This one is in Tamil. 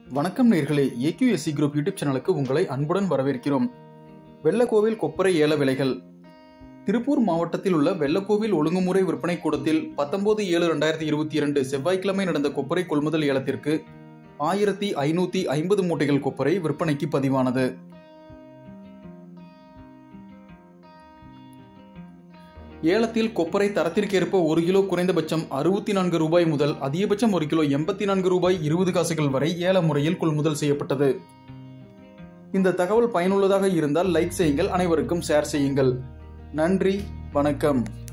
வணக்கம் நேர்களே, ஏக்யூஎஸ்சி குரூப் யூடியூப் சேனலுக்கு உங்களை அன்புடன் வரவேற்கிறோம். வெள்ளக்கோவில் கொப்பரை ஏல விலைகள். திருப்பூர் மாவட்டத்தில் உள்ள வெள்ளக்கோவில் ஒழுங்குமுறை விற்பனை கூடத்தில் 19/7/2022 செவ்வாய்க்கிழமை நடந்த கொப்பரை கொள்முதல் ஏலத்திற்கு 1550 மூட்டைகள் கொப்பரை விற்பனைக்கு பதிவானது. ஏலத்தில் கொப்பரை தரத்திற்கேற்ப 1 கிலோ குறைந்தபட்சம் 64 ரூபாய் முதல் அதிகபட்சம் 1 கிலோ 84 ரூபாய் 20 காசுகள் வரை ஏல முறையில் கொள்முதல் செய்யப்பட்டது. இந்த தகவல் பயனுள்ளதாக இருந்தால் லைக் செய்யுங்கள், அனைவருக்கும் ஷேர் செய்யுங்கள். நன்றி, வணக்கம்.